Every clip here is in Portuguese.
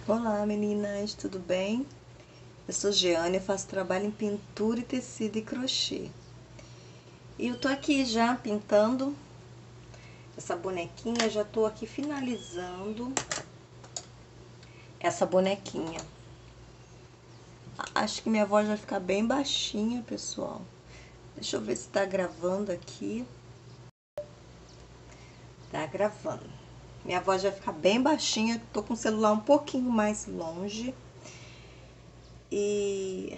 Olá meninas, tudo bem? Eu sou Jeane, eu faço trabalho em pintura e tecido e crochê. E eu tô aqui já pintando essa bonequinha, já tô aqui finalizando essa bonequinha. Acho que minha voz vai ficar bem baixinha, pessoal. Deixa eu ver se tá gravando aqui. Tá gravando. Minha voz vai ficar bem baixinha, tô com o celular um pouquinho mais longe. E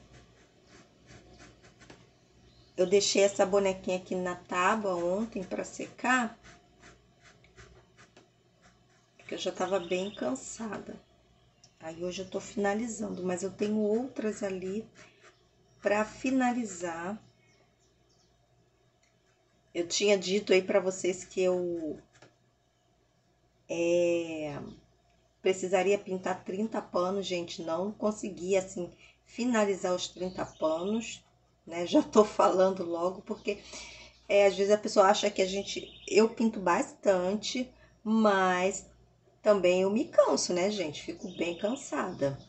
eu deixei essa bonequinha aqui na tábua ontem para secar, porque eu já estava bem cansada. Aí hoje eu tô finalizando, mas eu tenho outras ali para finalizar. Eu tinha dito aí para vocês que eu precisaria pintar 30 panos, gente, não consegui assim finalizar os 30 panos, né? Já tô falando logo porque às vezes a pessoa acha que eu pinto bastante, mas também eu me canso, né, gente? Fico bem cansada.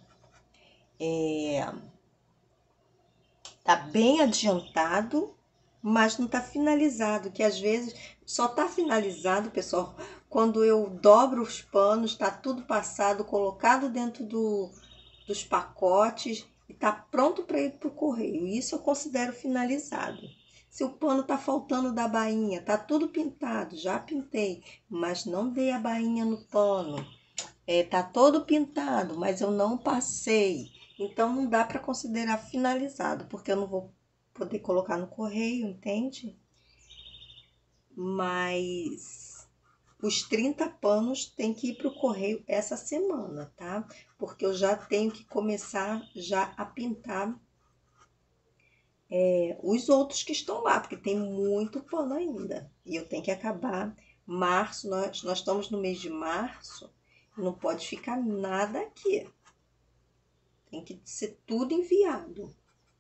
Tá bem adiantado, mas não tá finalizado, que às vezes só tá finalizado, pessoal, quando eu dobro os panos, tá tudo passado, colocado dentro dos pacotes e tá pronto para ir pro correio. Isso eu considero finalizado. Se o pano tá faltando da bainha, tá tudo pintado, já pintei, mas não dei a bainha no pano. Tá todo pintado, mas eu não passei. Então não dá para considerar finalizado, porque eu não vou poder colocar no correio, entende? Mas os 30 panos tem que ir para o correio essa semana, tá? Porque eu já tenho que começar já a pintar os outros que estão lá, porque tem muito pano ainda. E eu tenho que acabar março, nós estamos no mês de março, não pode ficar nada aqui. Tem que ser tudo enviado.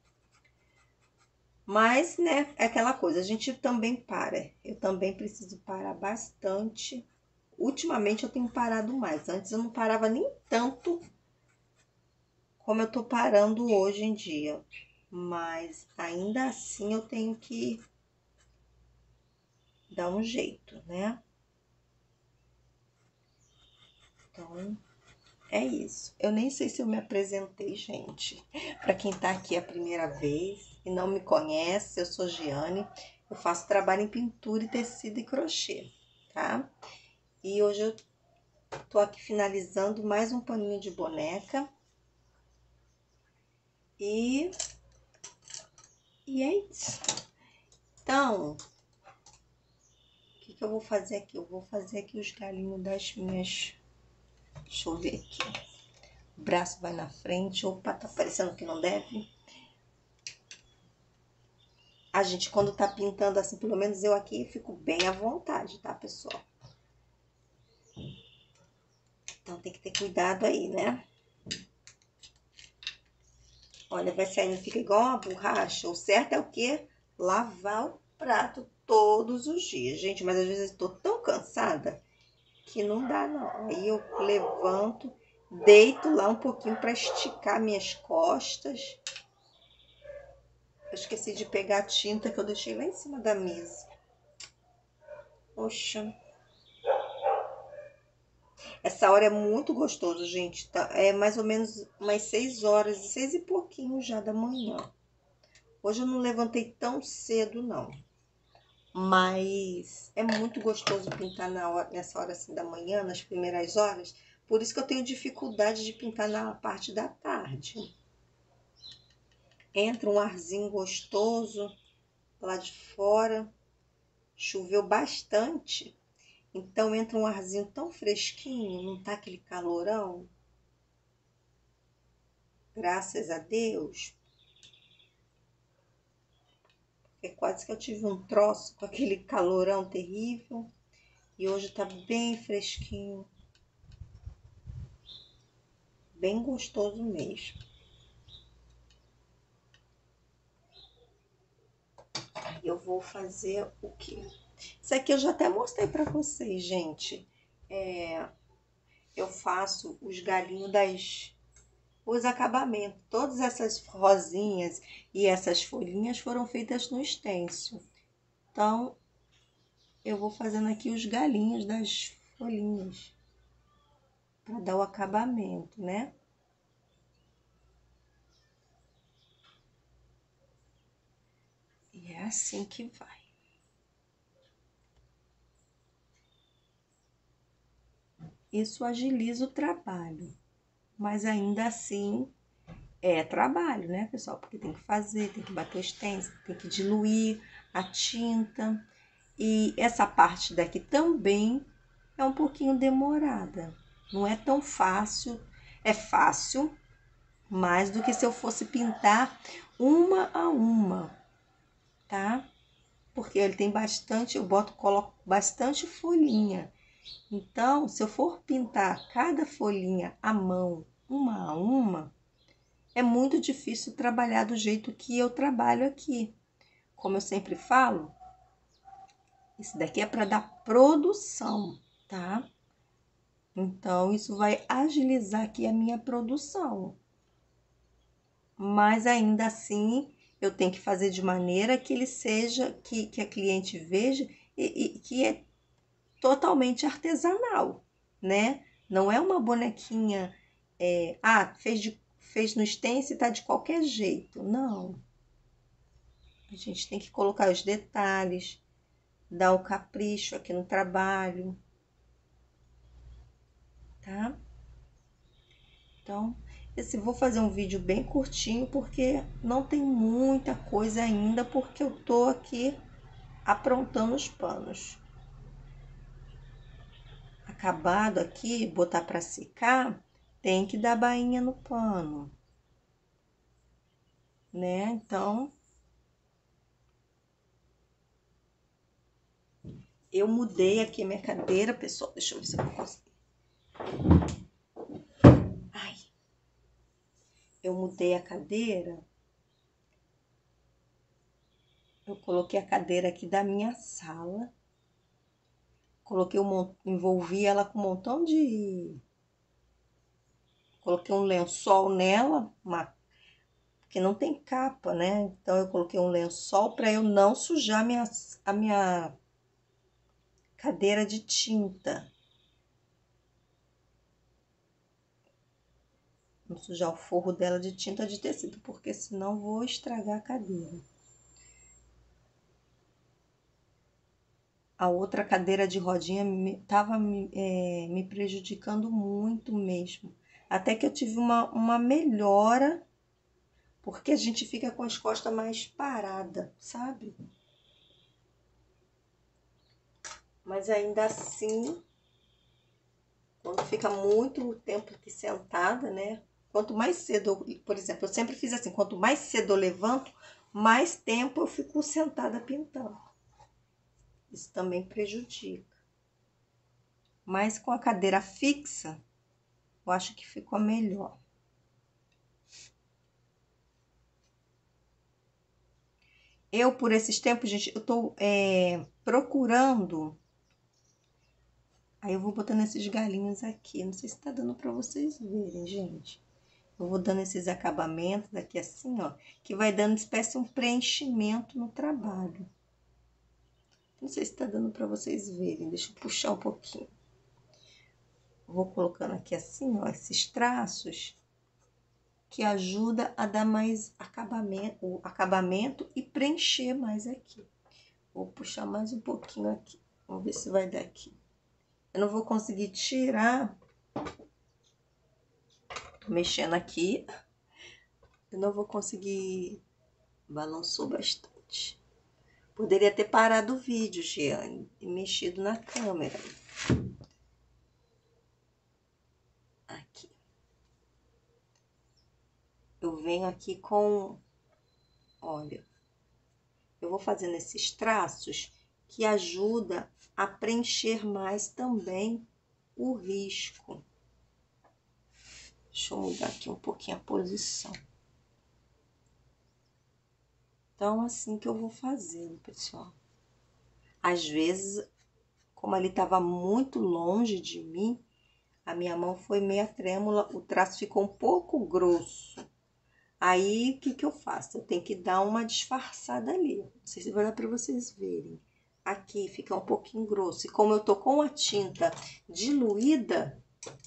Mas, né, é aquela coisa, a gente também para. Eu também preciso parar bastante. Ultimamente eu tenho parado mais. Antes eu não parava nem tanto como eu tô parando hoje em dia. Mas ainda assim eu tenho que dar um jeito, né? Então, é isso. Eu nem sei se eu me apresentei, gente. Para quem tá aqui a primeira vez e não me conhece, eu sou Giane. Eu faço trabalho em pintura e tecido e crochê, tá? E hoje eu tô aqui finalizando mais um paninho de boneca. E, e é isso. Então, o que eu vou fazer aqui? Eu vou fazer aqui os galinhos das minhas... Deixa eu ver aqui. O braço vai na frente. Opa, tá parecendo que não deve. A gente, quando tá pintando assim, pelo menos eu aqui, fico bem à vontade, tá, pessoal? Então tem que ter cuidado aí, né? Olha, vai saindo, fica igual uma borracha. O certo é o quê? Lavar o prato todos os dias. Gente, mas às vezes eu tô tão cansada que não dá, não. Aí eu levanto, deito lá um pouquinho para esticar minhas costas. Eu esqueci de pegar a tinta que eu deixei lá em cima da mesa. Poxa. Essa hora é muito gostoso, gente. Tá? É mais ou menos umas 6 horas, 6 e pouquinho já da manhã. Hoje eu não levantei tão cedo, não. Mas é muito gostoso pintar nessa hora assim da manhã, nas primeiras horas. Por isso que eu tenho dificuldade de pintar na parte da tarde. Entra um arzinho gostoso lá de fora. Choveu bastante. Então entra um arzinho tão fresquinho, não tá aquele calorão. Graças a Deus. É quase que eu tive um troço com aquele calorão terrível. E hoje tá bem fresquinho. Bem gostoso mesmo. Eu vou fazer o quê? Isso aqui eu já até mostrei pra vocês, gente. eu faço os galinhos os acabamentos. Todas essas rosinhas e essas folhinhas foram feitas no stencil. Então, eu vou fazendo aqui os galinhos das folhinhas para dar o acabamento, né? E é assim que vai. Isso agiliza o trabalho, mas ainda assim é trabalho, né, pessoal? Porque tem que fazer, tem que bater o stencil, tem que diluir a tinta. E essa parte daqui também é um pouquinho demorada. Não é tão fácil. É fácil, mais do que se eu fosse pintar uma a uma, tá? Porque ele tem bastante, coloco bastante folhinha. Então, se eu for pintar cada folhinha à mão, uma a uma, é muito difícil trabalhar do jeito que eu trabalho aqui. Como eu sempre falo, isso daqui é para dar produção, tá? Então, isso vai agilizar aqui a minha produção. Mas ainda assim, eu tenho que fazer de maneira que ele seja, que a cliente veja e que é totalmente artesanal, né? Não é uma bonequinha, fez no stencil e tá de qualquer jeito. Não. A gente tem que colocar os detalhes, dar o capricho aqui no trabalho, tá? Então, vou fazer um vídeo bem curtinho, porque não tem muita coisa ainda, porque eu tô aqui aprontando os panos. Acabado aqui, botar para secar, tem que dar bainha no pano, né? Então, eu mudei aqui a minha cadeira, pessoal. Deixa eu ver se eu consigo. Ai, eu mudei a cadeira. Eu coloquei a cadeira aqui da minha sala. Coloquei envolvi ela com um montão de... Coloquei um lençol nela, porque não tem capa, né? Então, eu coloquei um lençol para eu não sujar a minha cadeira de tinta. Não sujar o forro dela de tinta de tecido, porque senão vou estragar a cadeira. A outra cadeira de rodinha estava me prejudicando muito mesmo. Até que eu tive uma melhora, porque a gente fica com as costas mais parada, sabe? Mas ainda assim, quando fica muito tempo aqui sentada, né? Quanto mais cedo, por exemplo, eu sempre fiz assim, quanto mais cedo eu levanto, mais tempo eu fico sentada pintando. Isso também prejudica. Mas com a cadeira fixa, eu acho que ficou melhor. Eu, por esses tempos, gente, eu tô procurando. Aí eu vou botando esses galinhos aqui. Não sei se tá dando pra vocês verem, gente. Eu vou dando esses acabamentos aqui assim, ó. Que vai dando espécie de um preenchimento no trabalho. Não sei se tá dando pra vocês verem. Deixa eu puxar um pouquinho. Vou colocando aqui assim, ó, esses traços. Que ajuda a dar mais acabamento e preencher mais aqui. Vou puxar mais um pouquinho aqui. Vamos ver se vai dar aqui. Eu não vou conseguir tirar. Tô mexendo aqui. Eu não vou conseguir. Balançou bastante. Poderia ter parado o vídeo, Giane, e mexido na câmera. Aqui. Eu venho aqui com... Olha. Eu vou fazendo esses traços que ajuda a preencher mais também o risco. Deixa eu mudar aqui um pouquinho a posição. Então, assim que eu vou fazendo, pessoal. Às vezes, como ele estava muito longe de mim, A minha mão foi meia trêmula, o traço ficou um pouco grosso. Aí, o que que eu faço? Eu tenho que dar uma disfarçada ali. Não sei se vai dar para vocês verem. Aqui fica um pouquinho grosso. E como eu tô com a tinta diluída,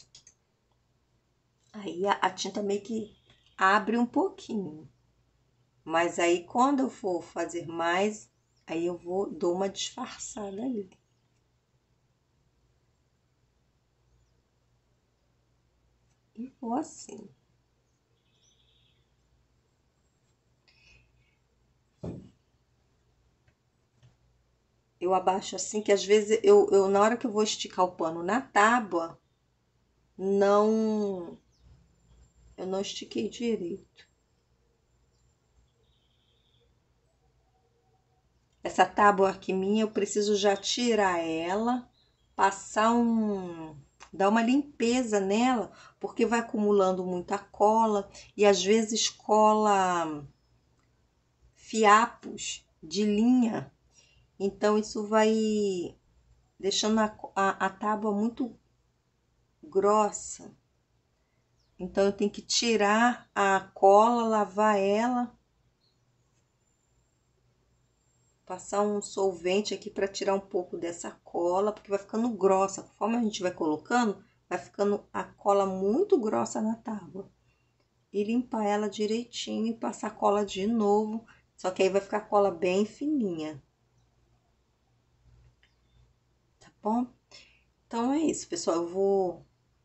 aí a tinta meio que abre um pouquinho. Mas aí, quando eu for fazer mais, aí eu dou uma disfarçada ali. E vou assim. Eu abaixo assim, que às vezes na hora que eu vou esticar o pano na tábua, não, eu não estiquei direito. Essa tábua aqui minha, eu preciso já tirar ela, passar dar uma limpeza nela, porque vai acumulando muita cola e às vezes cola fiapos de linha. Então isso vai deixando a tábua muito grossa. Então eu tenho que tirar a cola, lavar ela, passar um solvente aqui para tirar um pouco dessa cola, porque vai ficando grossa. Conforme a gente vai colocando, vai ficando a cola muito grossa na tábua. E limpar ela direitinho e passar cola de novo, só que aí vai ficar a cola bem fininha. Tá bom? Então é isso, pessoal. Eu vou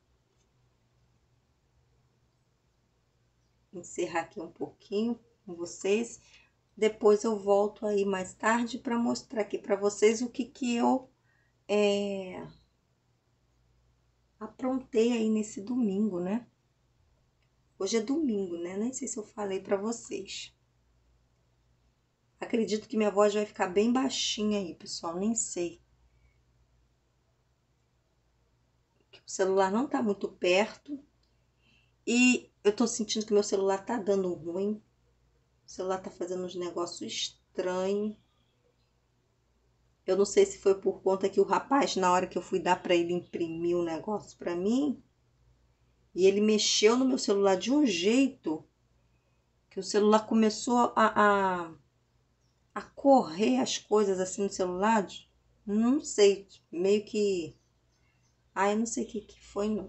encerrar aqui um pouquinho com vocês. Depois eu volto aí mais tarde para mostrar aqui para vocês o que eu aprontei aí nesse domingo, né? Hoje é domingo, né? Nem sei se eu falei para vocês. Acredito que minha voz vai ficar bem baixinha aí, pessoal, nem sei. O celular não tá muito perto e eu tô sentindo que meu celular tá dando ruim. O celular tá fazendo uns negócios estranhos. Eu não sei se foi por conta que o rapaz, na hora que eu fui dar para ele imprimir o negócio para mim, e ele mexeu no meu celular de um jeito que o celular começou a correr as coisas assim no celular. Não sei, meio que... Ah, eu não sei o que foi, não.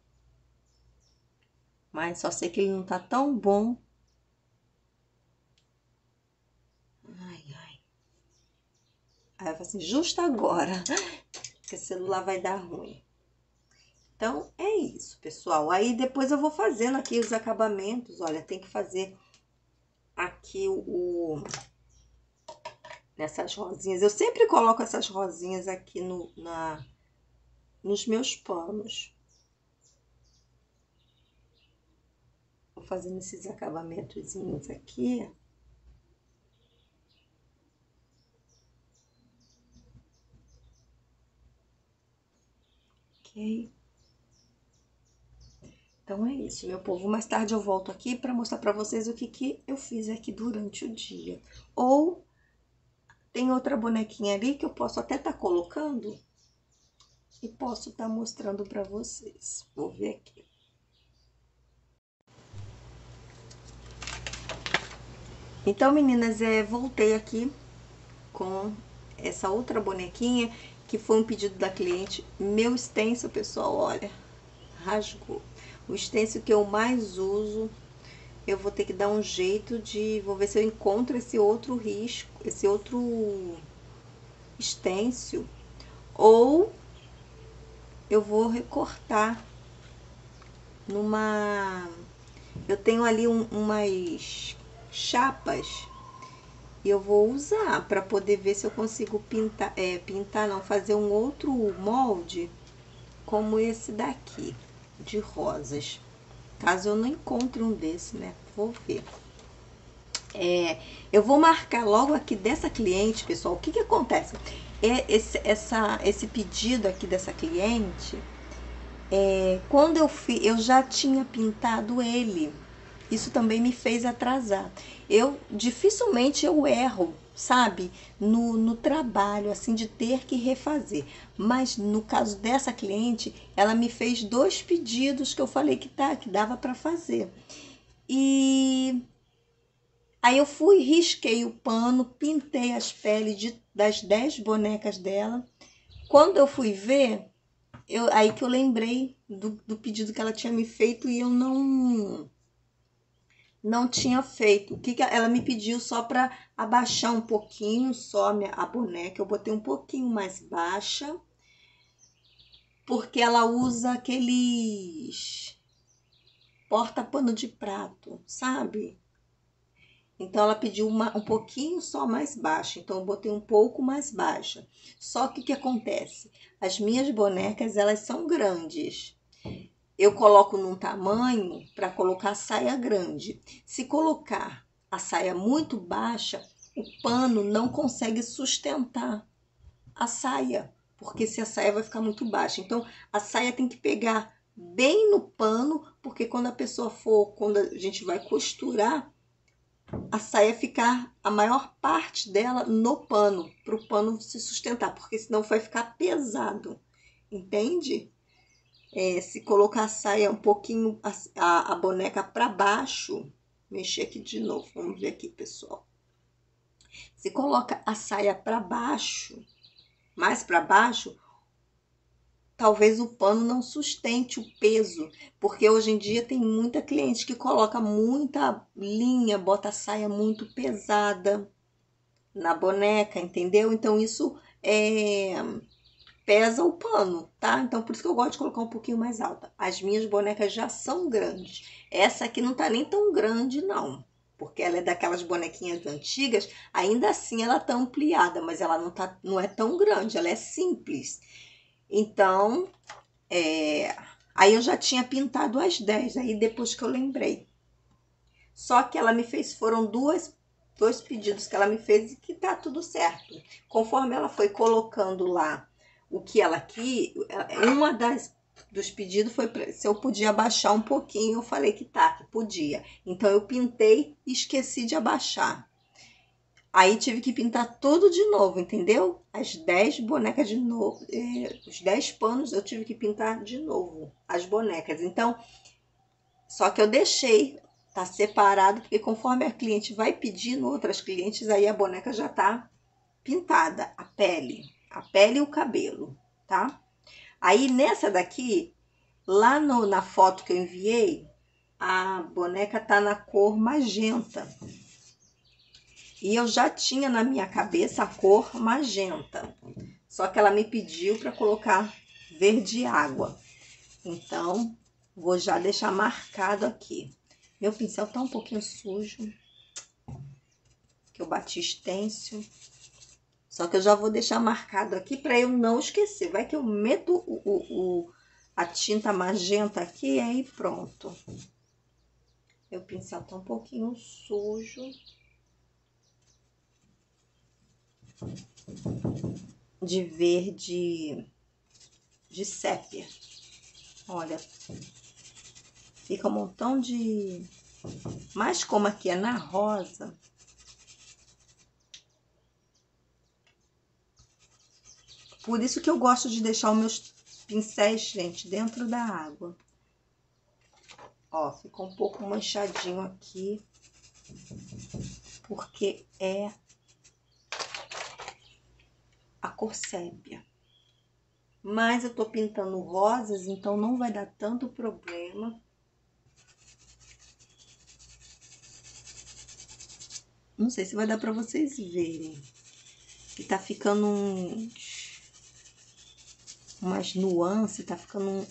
Mas só sei que ele não tá tão bom. Ai, ai. Aí eu falei assim, justo agora que o celular vai dar ruim. Então, é isso, pessoal. Aí depois eu vou fazendo aqui os acabamentos. Olha, tem que fazer aqui nessas rosinhas. Eu sempre coloco essas rosinhas aqui nos meus panos. Vou fazendo esses acabamentozinhos aqui. Ok? Então é isso, meu povo. Mais tarde eu volto aqui para mostrar para vocês o que eu fiz aqui durante o dia. Ou tem outra bonequinha ali que eu posso até estar colocando e posso estar mostrando para vocês. Vou ver aqui. Então, meninas, voltei aqui com essa outra bonequinha que foi um pedido da cliente. Meu stencil, pessoal, olha, rasgou. O stencil que eu mais uso, eu vou ter que dar um jeito vou ver se eu encontro esse outro risco, esse outro stencil, ou eu vou recortar eu tenho ali umas chapas e eu vou usar para poder ver se eu consigo pintar não, fazer um outro molde como esse daqui, de rosas. Caso eu não encontre um desse, né? Vou ver. Eu vou marcar logo aqui dessa cliente, pessoal. O que acontece? Esse pedido aqui dessa cliente, quando eu já tinha pintado ele. Isso também me fez atrasar. Dificilmente eu erro sabe? No trabalho, assim, de ter que refazer. Mas no caso dessa cliente, ela me fez 2 pedidos que eu falei que dava para fazer. E aí eu fui, risquei o pano, pintei as peles das 10 bonecas dela. Quando eu fui ver, aí que eu lembrei do pedido que ela tinha me feito e eu não tinha feito. O que ela me pediu só para abaixar um pouquinho só a boneca. Eu botei um pouquinho mais baixa, porque ela usa aqueles porta-pano de prato, sabe? Então ela pediu um pouquinho só mais baixa, então eu botei um pouco mais baixa. Só que o que acontece? As minhas bonecas, elas são grandes. Eu coloco num tamanho para colocar a saia grande. Se colocar a saia muito baixa, o pano não consegue sustentar a saia, porque se a saia vai ficar muito baixa. Então a saia tem que pegar bem no pano, porque quando a gente vai costurar, a saia ficar a maior parte dela no pano, para o pano se sustentar, porque senão vai ficar pesado, entende? Se colocar a saia um pouquinho, a boneca para baixo, mexer aqui de novo, vamos ver aqui, pessoal. Se coloca a saia para baixo, mais para baixo, talvez o pano não sustente o peso, porque hoje em dia tem muita cliente que coloca muita linha, bota a saia muito pesada na boneca, entendeu? Então isso pesa o pano, tá? Então por isso que eu gosto de colocar um pouquinho mais alta. As minhas bonecas já são grandes. Essa aqui não tá nem tão grande não, porque ela é daquelas bonequinhas antigas, ainda assim ela tá ampliada, mas ela não é tão grande, ela é simples. Então, aí eu já tinha pintado as 10, aí depois que eu lembrei. Só que ela me fez, foram dois pedidos que ela me fez e que tá tudo certo. Conforme ela foi colocando lá o que ela quis, dos pedidos foi se eu podia abaixar um pouquinho, eu falei que podia. Então eu pintei e esqueci de abaixar. Aí tive que pintar tudo de novo, entendeu? As 10 bonecas de novo, os 10 panos eu tive que pintar de novo as bonecas. Então, só que eu deixei, tá separado, porque conforme a cliente vai pedindo outras clientes, aí a boneca já tá pintada, a pele e o cabelo, tá? Aí nessa daqui, lá na foto que eu enviei, a boneca tá na cor magenta. E eu já tinha na minha cabeça a cor magenta. Só que ela me pediu para colocar verde água. Então, vou já deixar marcado aqui. Meu pincel tá um pouquinho sujo, que eu bati stencil. Só que eu já vou deixar marcado aqui para eu não esquecer. Vai que eu meto a tinta magenta aqui e aí pronto. Meu pincel tá um pouquinho sujo. De verde de sépia. Olha, fica um montão de... Mas como aqui é na rosa, por isso que eu gosto de deixar os meus pincéis, gente, dentro da água. Ó, ficou um pouco manchadinho aqui, porque é a cor sépia. Mas eu tô pintando rosas, então não vai dar tanto problema. Não sei se vai dar pra vocês verem. Que tá ficando umas nuances, tá ficando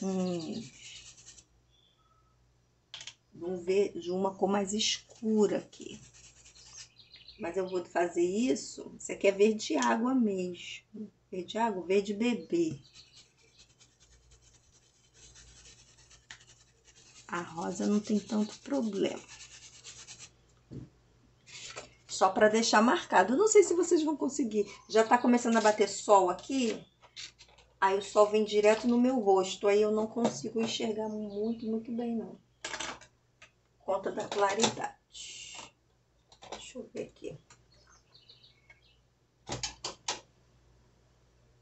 de uma cor mais escura aqui. Mas eu vou fazer isso. Isso aqui é verde água mesmo. Verde água, verde bebê. A rosa não tem tanto problema. Só para deixar marcado. Eu não sei se vocês vão conseguir. Já tá começando a bater sol aqui. Aí o sol vem direto no meu rosto. Aí eu não consigo enxergar muito bem, não. Por conta da claridade. Deixa eu ver aqui.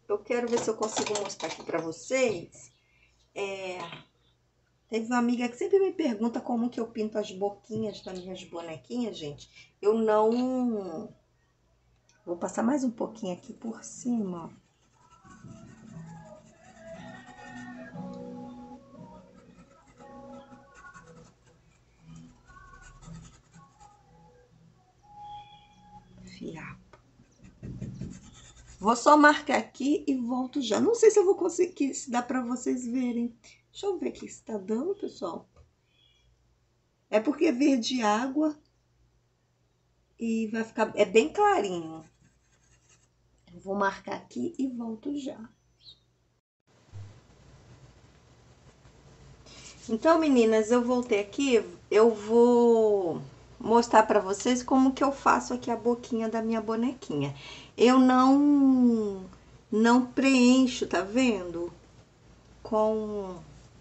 eu quero ver se eu consigo mostrar aqui pra vocês. Teve uma amiga que sempre me pergunta como que eu pinto as boquinhas das minhas bonequinhas, gente. Eu não... Vou passar mais um pouquinho aqui por cima, ó. Fiapo. Vou só marcar aqui e volto já. Não sei se eu vou conseguir, se dá pra vocês verem. Deixa eu ver aqui se tá dando, pessoal. É porque é verde água e vai ficar... É bem clarinho. Eu vou marcar aqui e volto já. Então, meninas, eu voltei aqui. Eu vou mostrar pra vocês como que eu faço aqui a boquinha da minha bonequinha. Eu não preencho, tá vendo? Com...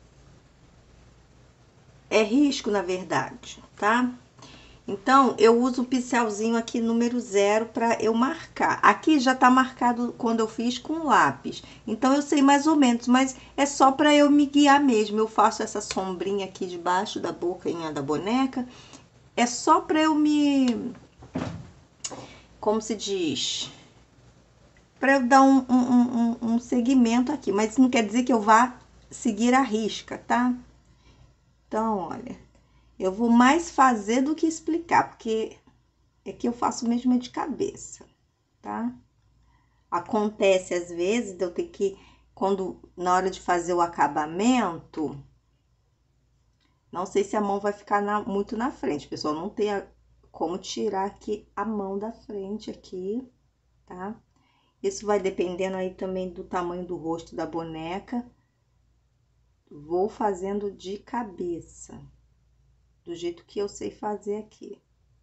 É risco, na verdade, tá? Então, eu uso o pincelzinho aqui número 0 para eu marcar. Aqui já tá marcado quando eu fiz com lápis. Então, eu sei mais ou menos, mas é só para eu me guiar mesmo. Eu faço essa sombrinha aqui debaixo da boquinha da boneca. É só para eu me... Como se diz? Para eu dar um segmento aqui. Mas isso não quer dizer que eu vá seguir a risca, tá? Então, olha... Eu vou mais fazer do que explicar, porque é que eu faço mesmo de cabeça, tá? Acontece às vezes de eu ter que, quando na hora de fazer o acabamento, não sei se a mão vai ficar muito na frente, pessoal, não tem como tirar aqui a mão da frente aqui, tá? Isso vai dependendo aí também do tamanho do rosto da boneca. Vou fazendo de cabeça, do jeito que eu sei fazer aqui.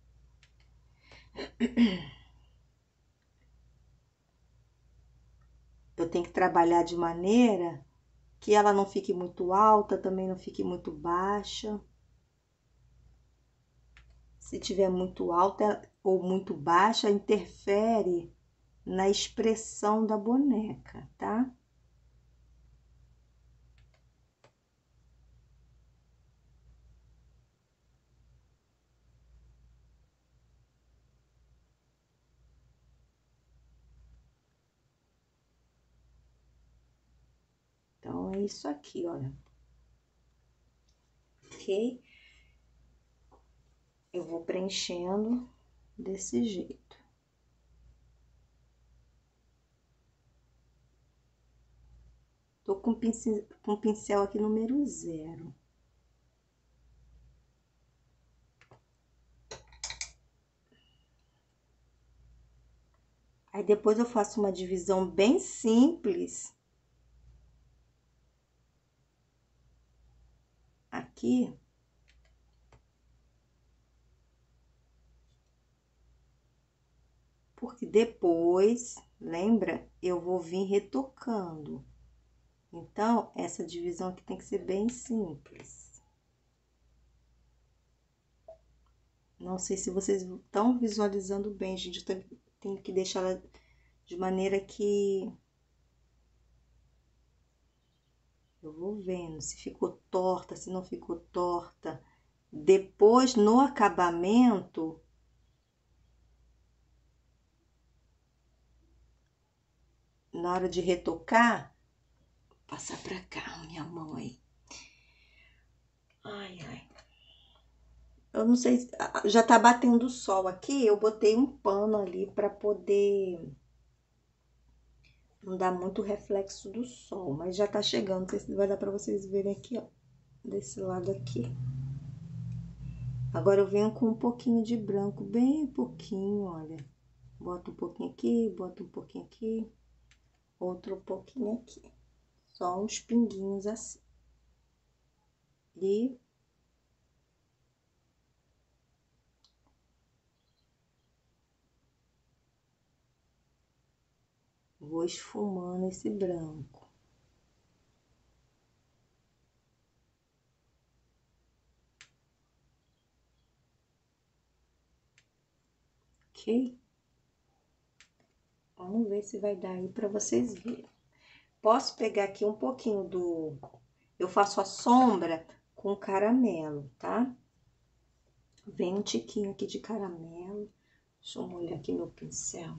Eu tenho que trabalhar de maneira que ela não fique muito alta, também não fique muito baixa. Se tiver muito alta ou muito baixa, interfere na expressão da boneca, tá? Então, é isso aqui, olha. Ok? Eu vou preenchendo desse jeito. Tô com o pincel aqui número 0. Aí, depois eu faço uma divisão bem simples. Aqui. Porque depois, lembra, eu vou vir retocando. Então, essa divisão aqui tem que ser bem simples. Não sei se vocês estão visualizando bem, gente. Eu tenho que deixar ela de maneira que eu vou vendo se ficou torta, se não ficou torta. Depois, no acabamento, na hora de retocar, passar pra cá, minha mão aí. Ai, ai. Eu não sei, já tá batendo o sol aqui, eu botei um pano ali pra poder não dar muito reflexo do sol, mas já tá chegando, não sei se vai dar pra vocês verem aqui, ó, desse lado aqui. Agora eu venho com um pouquinho de branco, bem pouquinho, olha. Boto um pouquinho aqui, boto um pouquinho aqui, outro pouquinho aqui. Só uns pinguinhos assim. E vou esfumando esse branco. Ok? Vamos ver se vai dar aí pra vocês verem. posso pegar aqui um pouquinho do... Eu faço a sombra com caramelo, tá? Vem um tiquinho aqui de caramelo. Deixa eu molhar aqui meu pincel.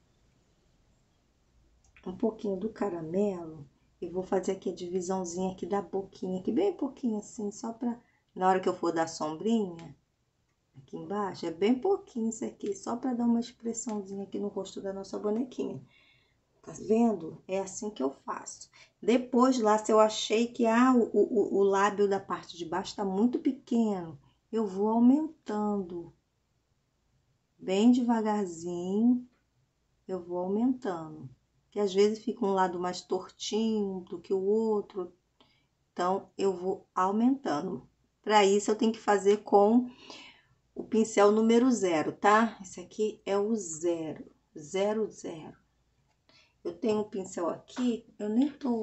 Um pouquinho do caramelo. E vou fazer aqui a divisãozinha aqui da boquinha, aqui bem pouquinho assim, só pra... Na hora que eu for dar sombrinha, aqui embaixo, é bem pouquinho isso aqui, só pra dar uma expressãozinha aqui no rosto da nossa bonequinha. Tá vendo? É assim que eu faço. Depois lá, se eu achei que o lábio da parte de baixo tá muito pequeno, eu vou aumentando. Bem devagarzinho, eu vou aumentando. Que às vezes fica um lado mais tortinho do que o outro. Então, eu vou aumentando. Para isso, eu tenho que fazer com o pincel número 0, tá? Esse aqui é o 0, 0, 0. Eu tenho um pincel aqui, eu nem tô...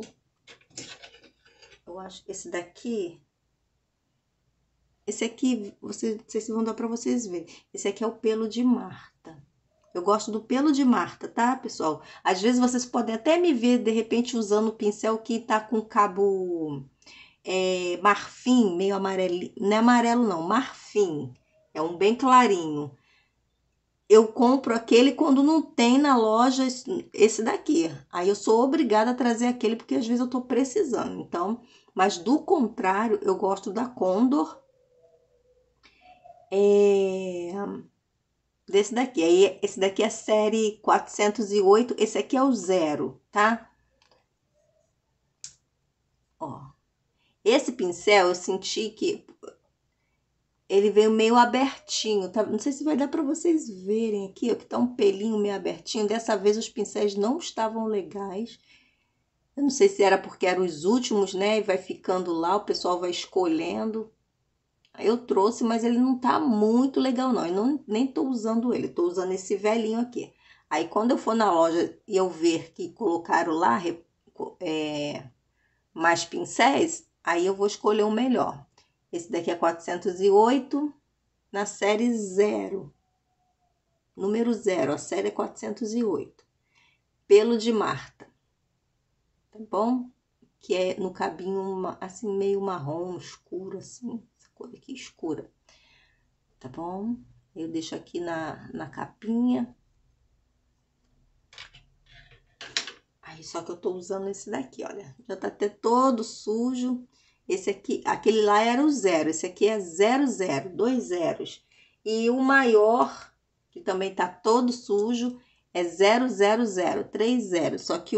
Eu acho que esse daqui... Esse aqui, vocês vão dar para vocês verem. Esse aqui é o pelo de Marta. Eu gosto do pelo de Marta, tá, pessoal? Às vezes vocês podem até me ver, de repente, usando o pincel que tá com cabo marfim, meio amarelo. Não é amarelo, não, marfim. É um bem clarinho. Eu compro aquele quando não tem na loja esse daqui. Aí eu sou obrigada a trazer aquele porque às vezes eu tô precisando. Então, mas do contrário, eu gosto da Condor. Desse daqui. Aí esse daqui é a série 408, esse aqui é o 0, tá? Ó. Esse pincel eu senti que ele veio meio abertinho, tá? Não sei se vai dar para vocês verem aqui, ó, que tá um pelinho meio abertinho. Dessa vez os pincéis não estavam legais. Eu não sei se era porque eram os últimos, né? E vai ficando lá, o pessoal vai escolhendo. Aí eu trouxe, mas ele não tá muito legal, não. Eu nem tô usando ele, tô usando esse velhinho aqui. Aí quando eu for na loja e eu ver que colocaram lá mais pincéis, aí eu vou escolher o melhor. Esse daqui é 408, na série 0. Número 0, a série é 408. Pelo de Marta, tá bom? Que é no cabinho, assim, meio marrom, escuro, assim. Essa cor aqui escura, tá bom? Eu deixo aqui na capinha. Aí, só que eu tô usando esse daqui, olha. Já tá até todo sujo. Esse aqui, aquele lá era o 0. Esse aqui é 00, 2 zeros. E o maior, que também tá todo sujo, é 000, 3 zeros. Só que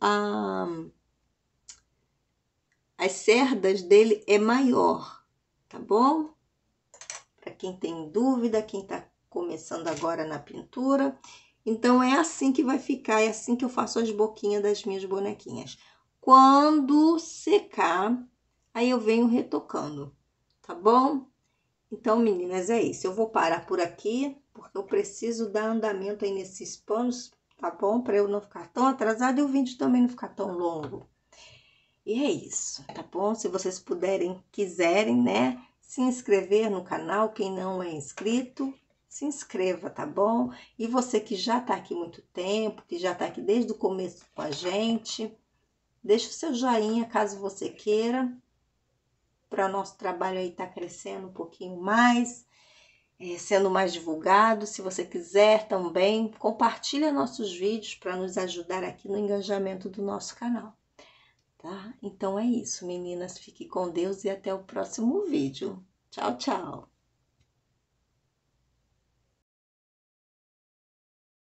as cerdas dele é maior, tá bom? Para quem tem dúvida, quem tá começando agora na pintura. Então, é assim que vai ficar, é assim que eu faço as boquinhas das minhas bonequinhas. Quando secar, aí eu venho retocando, tá bom? Então, meninas, é isso. Eu vou parar por aqui, porque eu preciso dar andamento aí nesses panos, tá bom? Para eu não ficar tão atrasada e o vídeo também não ficar tão longo. E é isso, tá bom? Se vocês quiserem, né, se inscrever no canal, quem não é inscrito, se inscreva, tá bom? E você que já tá aqui muito tempo, que já tá aqui desde o começo com a gente, deixa o seu joinha caso você queira, para nosso trabalho aí tá crescendo um pouquinho mais, sendo mais divulgado. Se você quiser também, compartilha nossos vídeos para nos ajudar aqui no engajamento do nosso canal. Tá? Então é isso, meninas. Fique com Deus e até o próximo vídeo. Tchau, tchau!